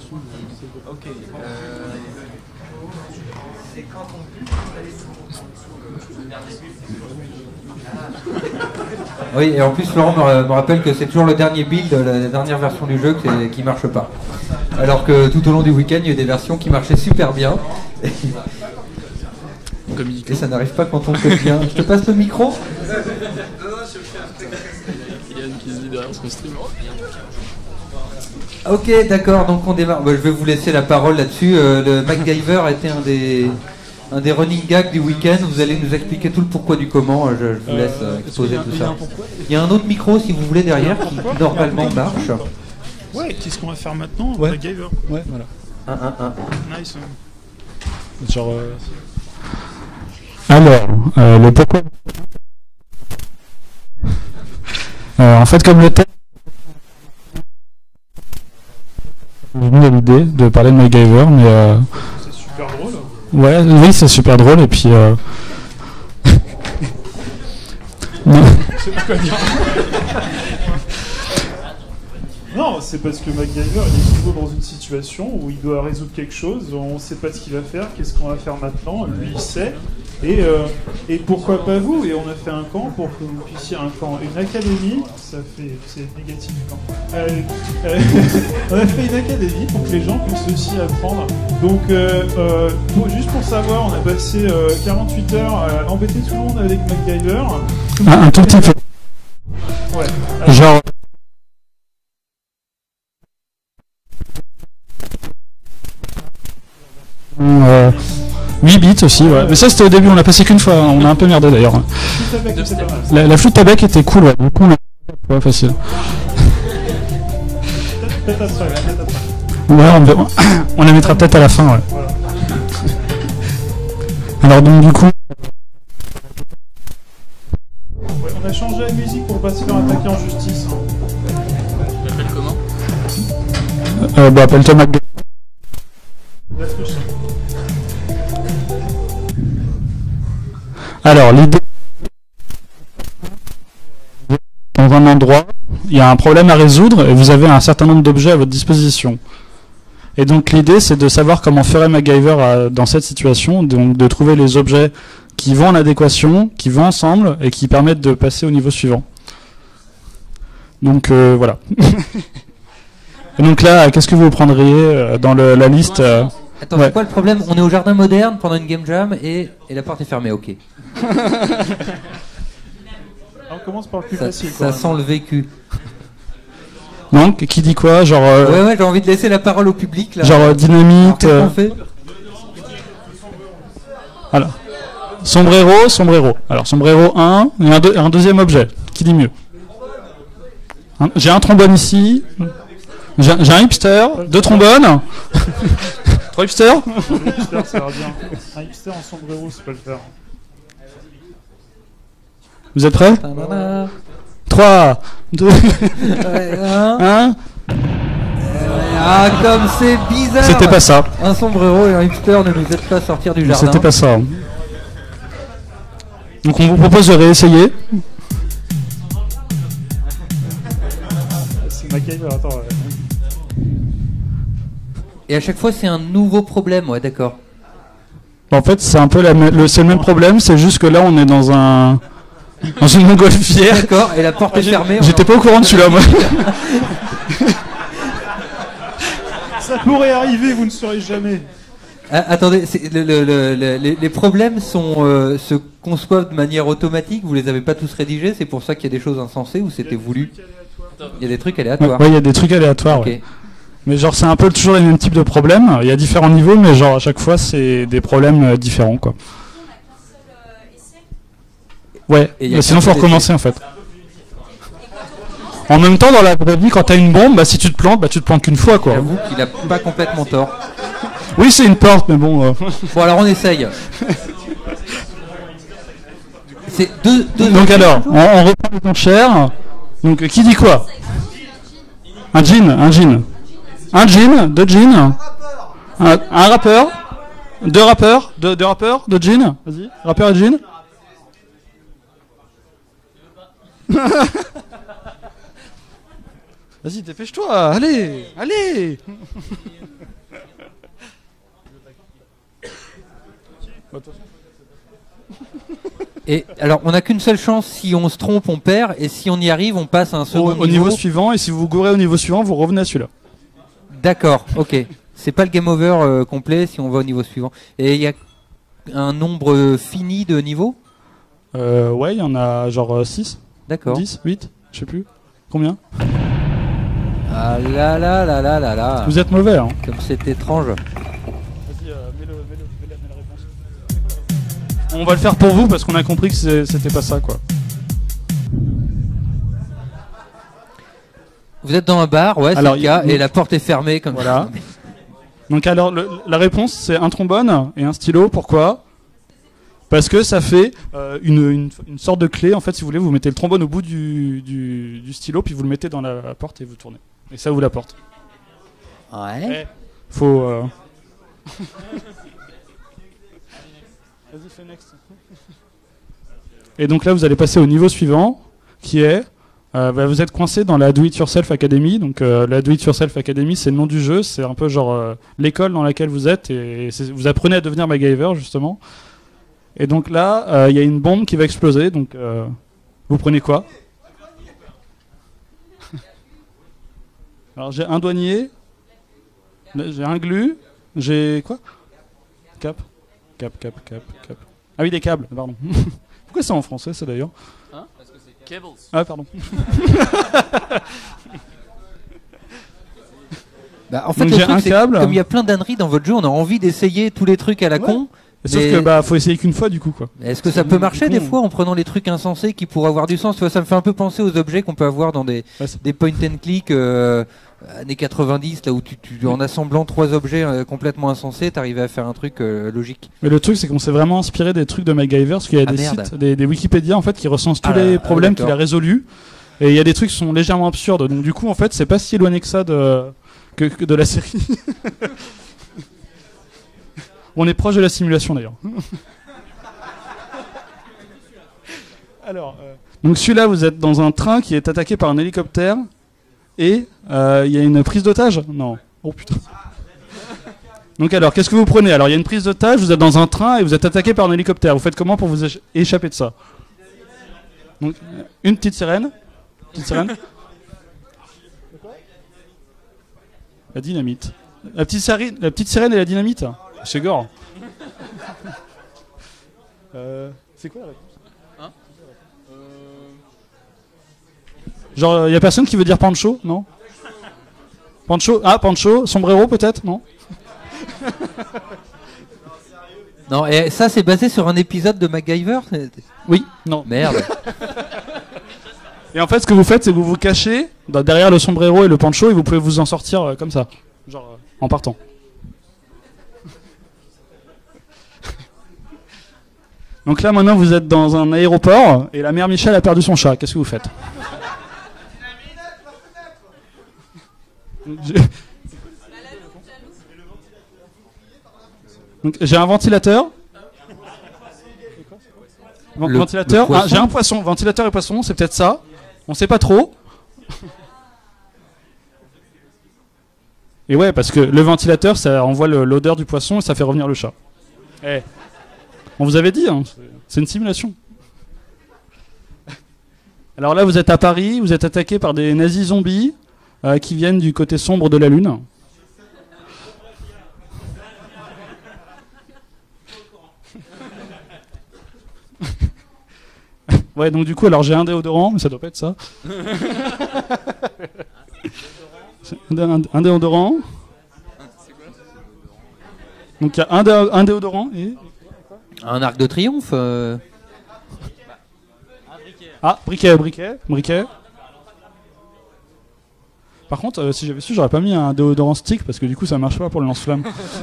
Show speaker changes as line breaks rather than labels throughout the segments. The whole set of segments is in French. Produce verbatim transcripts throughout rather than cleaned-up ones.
Ok. Euh... C'est quand on
Oui, et en plus, Laurent me, me rappelle que c'est toujours le dernier build, la, la dernière version du jeu qui, qui marche pas. Alors que tout au long du week-end, il y a eu des versions qui marchaient super bien. Et, et ça n'arrive pas quand on code bien. Je te passe le micro.
Yann qui se dit derrière son stream.
Ok, d'accord, donc on démarre. Bah, je vais vous laisser la parole là-dessus. Euh, le MacGyver était un des, un des running gags du week-end. Vous allez nous expliquer tout le pourquoi du comment. Je, je vous laisse euh, exposer tout ça. Il y a un autre micro, si vous voulez, derrière, qui normalement marche.
Ouais, qu'est-ce qu'on va faire maintenant?
Ouais.
MacGyver.
Ouais, voilà.
Un, un, un.
Nice. Hein.
Genre. Euh...
Alors, euh, le pourquoi. Euh, en fait, comme le thème. J'ai venu à l'idée de parler de MacGyver, mais. Euh...
C'est super drôle.
Ouais, oui, c'est super drôle, et puis. Euh... non.
Je sais pas quoi dire. Non, c'est parce que MacGyver il est toujours dans une situation où il doit résoudre quelque chose, on ne sait pas ce qu'il va faire, qu'est-ce qu'on va faire maintenant, lui il sait, et, euh, et pourquoi pas vous? Et on a fait un camp pour que vous puissiez, un camp, une académie, ça fait, c'est négatif camp, euh, euh, on a fait une académie pour que les gens puissent aussi apprendre. Donc euh, euh, pour, juste pour savoir, on a passé euh, quarante-huit heures à embêter tout le monde avec MacGyver.
Un, un tout petit peu.
Ouais.
Genre. Euh, huit bits aussi, ouais. Mais ça c'était au début, on l'a passé qu'une fois, on a un peu merdé d'ailleurs. La, la flûte à bec était cool, ouais. Du coup on l'a ouais, facile.
Peut-être après, peut-être après.
Ouais, on, on la mettra peut-être à la fin, ouais.
Voilà.
Alors donc du coup...
Ouais, on a changé la musique pour pas se faire attaquer en justice. Hein.
Tu l'appelles comment?
Euh, bah appelle-toi MacGyver. Alors, l'idée... Dans un endroit, il y a un problème à résoudre et vous avez un certain nombre d'objets à votre disposition. Et donc l'idée, c'est de savoir comment ferait MacGyver à, dans cette situation, donc de trouver les objets qui vont en adéquation, qui vont ensemble et qui permettent de passer au niveau suivant. Donc euh, voilà. Et donc là, qu'est-ce que vous prendriez dans le, la liste euh,
Attends,
ouais.
c'est quoi le problème? On est au jardin moderne pendant une game jam et, et la porte est fermée, ok.
On commence par le plus
Ça,
facile.
ça sent le vécu.
Donc, qui dit quoi? Genre. Euh,
ouais, ouais, j'ai envie de laisser la parole au public là.
Genre euh, dynamite.
Alors, qu'est-ce
euh...
qu'on fait?
Alors. Sombrero, sombrero. Alors, sombrero un, et un, deux, un deuxième objet. Qui dit mieux? Hein, j'ai un trombone ici. J'ai un hipster, deux trombones. Trois hipsters.
Un hipster, ça va bien. Un hipster en sombrero, c'est pas le faire.
Vous êtes prêts? trois, deux, un.
Ah, comme c'est bizarre!
C'était pas ça.
Un sombrero et un hipster ne nous aident pas à sortir du jardin.
C'était pas ça. Donc on vous propose de réessayer.
C'est MacGyver, attends. Ouais.
Et à chaque fois, c'est un nouveau problème, ouais, d'accord.
En fait, c'est un peu la le, c'est le même problème, c'est juste que là, on est dans un dans une montgolfière.
D'accord, et la porte est fermée.
J'étais pas au courant de celui-là, moi.
Ça pourrait arriver, vous ne saurez jamais.
Ah, attendez, le, le, le, le, les, les problèmes sont, euh, se conçoivent de manière automatique. Vous les avez pas tous rédigés, c'est pour ça qu'il y a des choses insensées ou c'était voulu? Il y a des trucs aléatoires.
Ouais, il ouais, y a des trucs aléatoires.
Okay.
Ouais. Mais genre, c'est un peu toujours les mêmes types de problèmes. Il y a différents niveaux, mais genre à chaque fois, c'est des problèmes euh, différents, quoi. Ouais. Bah, sinon, faut recommencer en fait. En même temps, dans la vraie vie, quand t'as une bombe, bah si tu te plantes, bah tu te plantes qu'une fois, quoi.
J'avoue qu'il a pas complètement tort.
Oui, c'est une porte, mais bon. Euh...
Bon, alors on essaye. C'est deux, deux.
Donc alors, on, on reprend les enchères. Donc qui dit quoi? Un jean, un jean. Un jean, deux jeans. Un, un rappeur. Deux rappeurs. Deux, deux rappeurs, deux jeans. Vas-y, rappeur et jean. Vas-y, dépêche-toi, allez, allez.
Et alors, on n'a qu'une seule chance, si on se trompe, on perd, et si on y arrive, on passe à un second
Au, au niveau suivant, et si vous vous gourez au niveau suivant, vous revenez à celui-là.
D'accord, ok. C'est pas le game over euh, complet si on va au niveau suivant. Et il y a un nombre fini de niveaux?
euh, Ouais, il y en a genre six.
D'accord.
dix, huit, je sais plus. Combien?
Ah là là là là là là.
Vous êtes mauvais, hein.
Comme c'est étrange.
Vas-y, euh, mets, le, mets, le, mets, la, mets la réponse. On va le faire pour vous parce qu'on a compris que c'était pas ça, quoi.
Vous êtes dans un bar, ouais, c'est
Alors,
le cas,
il-
et la porte est fermée comme
Voilà. Donc alors, le- la réponse, c'est un trombone et un stylo. Pourquoi? Parce que ça fait euh, une, une, une sorte de clé. En fait, si vous voulez, vous mettez le trombone au bout du, du, du stylo, puis vous le mettez dans la porte et vous tournez. Et ça ouvre la porte.
Ouais.
Faut... Euh... Vas-y, fais next. Et donc là, vous allez passer au niveau suivant, qui est... Euh, bah, vous êtes coincé dans la Do It Yourself Academy. Donc euh, la Do It Yourself Academy, c'est le nom du jeu. C'est un peu genre euh, l'école dans laquelle vous êtes. Et, et c'est- vous apprenez à devenir MacGyver, justement. Et donc là, il euh, y a une bombe qui va exploser. Donc euh, vous prenez quoi? Alors j'ai un douanier, j'ai un glu, j'ai quoi? Cap, cap, cap, cap, cap. Ah oui, des câbles, pardon. Pourquoi c'est en français ça d'ailleurs?
Hein? Parce que c'est cables.
Ah pardon.
Bah, en fait,
Donc
le
j'ai
truc,
un
c'est
câble.
que comme il y a plein d'âneries dans votre jeu, on a envie d'essayer tous les trucs à la
Ouais.
con.
Sauf
mais
que bah faut essayer qu'une fois du coup quoi.
Est-ce que ça peut marcher des
con.
fois en prenant les trucs insensés qui pourraient avoir du sens? Tu vois, ça me fait un peu penser aux objets qu'on peut avoir dans des,
Ouais, c'est-
des point and click euh, années quatre-vingt-dix, là où tu, tu en assemblant trois objets euh, complètement insensés, t'arrivais à faire un truc euh, logique.
Mais le truc c'est qu'on s'est vraiment inspiré des trucs de MacGyver parce qu'il y a
Ah,
des
merde.
sites, des, des Wikipédia en fait qui recensent tous
Ah là
les
là,
problèmes
ah,
qu'il a
d'accord.
résolus. Et il y a des trucs qui sont légèrement absurdes. Donc du coup en fait c'est pas si éloigné que ça de, que, que de la série. On est proche de la simulation d'ailleurs. Alors, euh, donc celui-là, vous êtes dans un train qui est attaqué par un hélicoptère et euh, il y a une prise d'otage. Non. Oh putain. Donc alors, qu'est-ce que vous prenez? Alors, il y a une prise d'otage, vous êtes dans un train et vous êtes attaqué par un hélicoptère. Vous faites comment pour vous éch- échapper de ça? Donc, euh, une petite sirène. Petite sirène. La dynamite. La petite sirène, la petite sirène et la dynamite. C'est gore. Euh, c'est quoi la réponse? Genre, il y a personne qui veut dire Pancho, non? Pancho, ah, Pancho, sombrero peut-être, non?
Non, et ça c'est basé sur un épisode de MacGyver? C'est-
Oui, non.
Merde.
Et en fait, ce que vous faites, c'est que vous vous cachez dans- derrière le sombrero et le Pancho et vous pouvez vous en sortir euh, comme ça, genre euh, en partant. Donc là, maintenant, vous êtes dans un aéroport et la mère Michel a perdu son chat. Qu'est-ce que vous faites? J'ai- Donc j'ai un ventilateur. Ven-
Le-
ventilateur.
le
Ah,
poisson.
j'ai un poisson. Ventilateur et poisson, c'est peut-être ça. On sait pas trop. Et ouais, parce que le ventilateur, ça envoie le- l'odeur du poisson et ça fait revenir le chat. Eh. On vous avait dit, hein, c'est- c'est une simulation. Alors là, vous êtes à Paris, vous êtes attaqué par des nazis zombies euh, qui viennent du côté sombre de la Lune. Ouais, donc du coup, alors j'ai un déodorant, mais ça doit pas être ça. un, un- un déodorant. Donc il y a un, dé- un déodorant et...
Un arc de triomphe euh,
Ah, briquet, briquet, briquet. Par contre, euh, si j'avais su, j'aurais pas mis un déodorant stick parce que du coup ça marche pas pour le lance-flamme.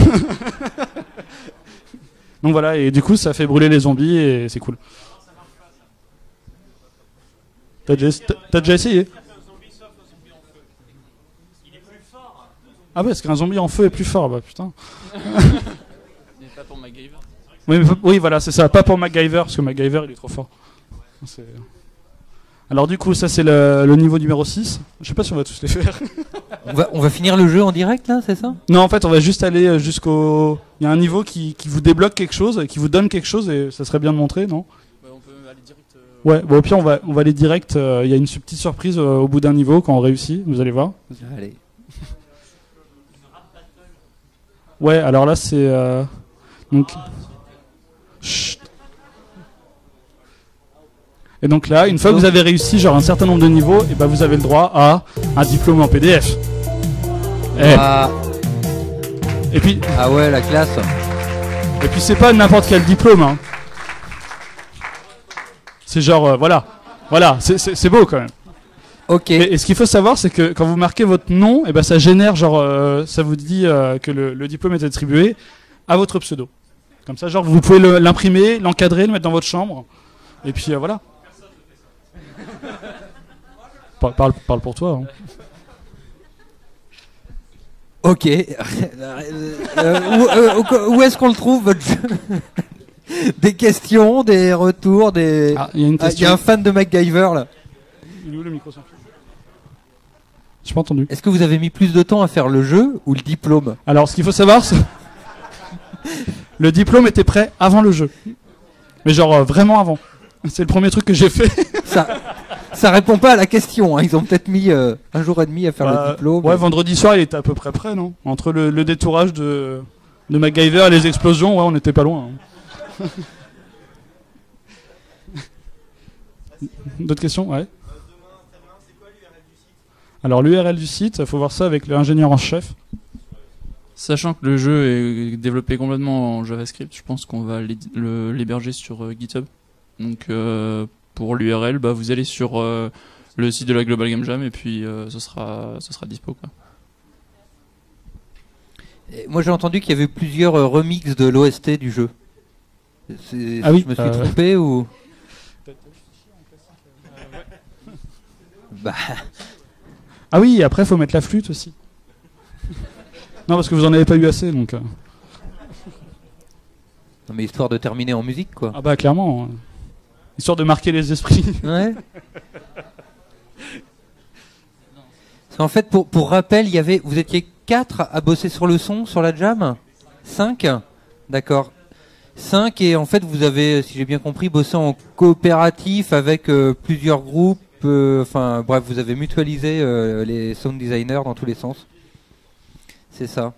Donc voilà, et du coup ça fait brûler les zombies et c'est cool. T'as déjà, t'as- t'as déjà essayé? Ah ouais, parce qu'un zombie en feu est plus fort, bah putain.
Mais pas pour MacGyver.
Oui, mais, oui voilà, c'est ça, pas pour MacGyver, parce que MacGyver il est trop fort. C'est- Alors du coup, ça c'est le, le niveau numéro six. Je sais pas si on va tous les faire.
On va, on va finir le jeu en direct là, c'est ça?
Non, en fait, on va juste aller jusqu'au... Il y a un niveau qui, qui vous débloque quelque chose, qui vous donne quelque chose, et ça serait bien de montrer, non?
Ouais, on peut aller direct. Euh...
Ouais, bon, au pire, on va, on va aller direct. Il euh, y a une petite surprise euh, au bout d'un niveau quand on réussit, vous allez voir.
Allez.
Ouais, alors là, c'est... Euh... Donc... Chut. Et donc là, une fois que vous avez réussi genre un certain nombre de niveaux, et ben vous avez le droit à un diplôme en P D F. Et,
Ah,
et puis,
ah ouais, la classe.
et puis c'est pas n'importe quel diplôme. Hein. C'est genre, euh, voilà, voilà, c'est- c'est c'est beau quand même.
Ok.
Et, et ce qu'il faut savoir, c'est que quand vous marquez votre nom, et ben ça génère genre, euh, ça vous dit euh, que le, le diplôme est attribué à votre pseudo. Comme ça, genre vous pouvez le- l'imprimer, l'encadrer, le mettre dans votre chambre, et puis euh, voilà. Par- Parle, parle pour toi. Hein.
Ok. Euh, où euh, où est-ce qu'on le trouve, votre jeu? Des questions, des retours, des...
Ah, il y a une
Ah, il y
question.
a un fan de MacGyver là.
Il est où le micro sans fil ? J'ai pas entendu.
Est-ce que vous avez mis plus de temps à faire le jeu ou le diplôme?
Alors, ce qu'il faut savoir, c'est le diplôme était prêt avant le jeu, mais genre euh, vraiment avant. C'est le premier truc que j'ai fait.
Ça, ça répond pas à la question. Hein. Ils ont peut-être mis euh, un jour et demi à faire
Bah,
le diplôme.
Ouais, vendredi soir, il était à peu près prêt, non? Entre le, le détourage de, de MacGyver et les explosions, ouais, on était pas loin. hein. D'autres questions? Ouais. Alors, l'U R L du site, il faut voir ça avec l'ingénieur en chef.
Sachant que le jeu est développé complètement en JavaScript, je pense qu'on va l'héd- le- l'héberger sur euh, GitHub. Donc euh, pour l'U R L, bah, vous allez sur euh, le site de la Global Game Jam et puis euh, ce sera, ce sera dispo, quoi.
Et moi j'ai entendu qu'il y avait plusieurs euh, remixes de l'O S T du jeu. C'est-
Ah oui,
Je me suis
euh,
trompé ou... Bah,
Ah oui, et après, il faut mettre la flûte aussi. Non, parce que vous en avez pas eu assez, donc... euh.
non, mais histoire de terminer en musique quoi.
Ah bah, clairement. hein. Histoire de marquer les esprits.
Ouais. Parce qu'en fait, pour, pour rappel, il y avait, vous étiez quatre à bosser sur le son, sur la jam? cinq? D'accord. cinq, et en fait, vous avez, si j'ai bien compris, bossé en coopératif avec euh, plusieurs groupes. euh, Enfin, bref, vous avez mutualisé euh, les sound designers dans tous les sens. C'est ça.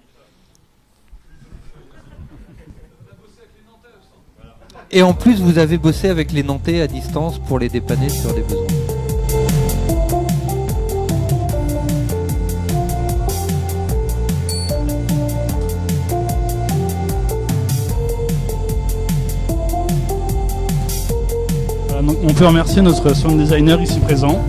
Et en plus, vous avez bossé avec les Nantais à distance pour les dépanner sur des besoins.
Voilà, donc on peut remercier notre sound designer ici présent.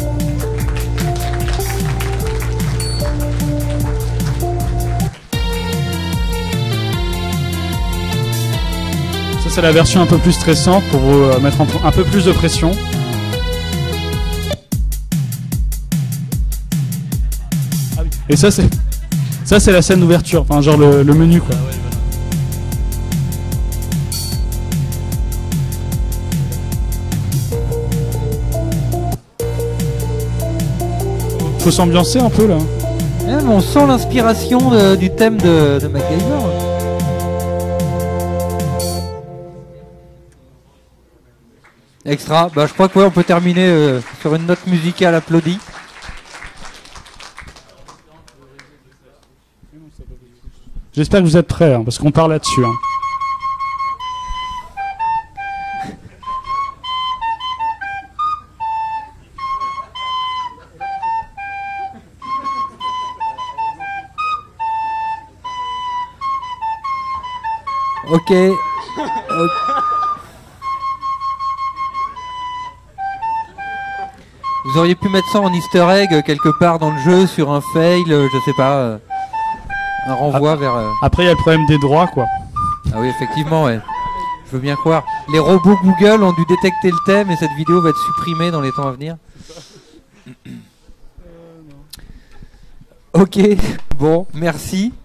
Ça, c'est la version un peu plus stressante pour vous euh, mettre en- un peu plus de pression. Ah oui. Et ça, c'est ça, c'est la scène d'ouverture, enfin genre le, le menu quoi. Faut s'ambiancer un peu là.
Ah, mais on sent l'inspiration de- du thème de, de MacGyver. Extra. Bah, je crois que ouais, on peut terminer euh, sur une note musicale applaudie.
J'espère que vous êtes prêts, hein, parce qu'on part là-dessus. hein.
Ok. Ok. Vous auriez pu mettre ça en easter egg euh, quelque part dans le jeu, sur un fail, euh, je sais pas, euh, un renvoi
Ah.
vers... euh,
Après, il y a le problème des droits, quoi.
Ah oui, effectivement, ouais. Je veux bien croire. Les robots Google ont dû détecter le thème et cette vidéo va être supprimée dans les temps à venir. Ok, bon, merci.